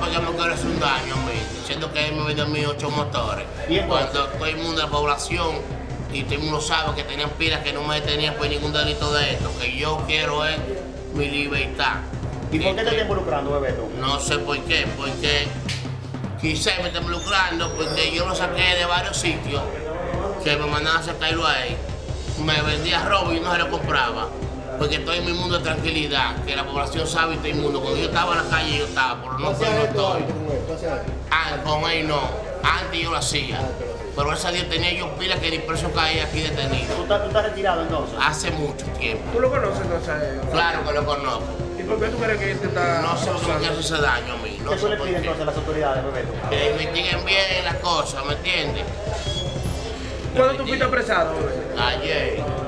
porque me quiere hacer un daño a mí, diciendo que él me vendió a mí 8 motores. Cuando todo el mundo de la población y todo el mundo sabe que tenían pilas que no me detenían por ningún delito de esto, que yo quiero es mi libertad. ¿Y por qué te estás involucrando, Bebeto? No sé por qué, porque quizás me está involucrando, porque yo lo saqué de varios sitios que me mandaban a sacarlo ahí. Me vendía robo y no se lo compraba, porque estoy en mi mundo de tranquilidad, que la población sabe y todo el mundo. Cuando yo estaba en la calle, yo estaba, pero no fue todo. Con él no, antes yo lo hacía. Pero ese día tenía yo pilas que ni preso caía aquí detenido. ¿Tú estás retirado entonces? Hace mucho tiempo. ¿Tú lo conoces entonces? Claro que lo conozco. ¿Y por qué tú crees que él te está...? No sé por qué hace ese daño a mí. No ¿Qué tú sé le por pides qué. entonces a las autoridades, Bebeto? Que investiguen bien las cosas, ¿me entiendes? ¿Cuándo tú fuiste apresado? Ayer.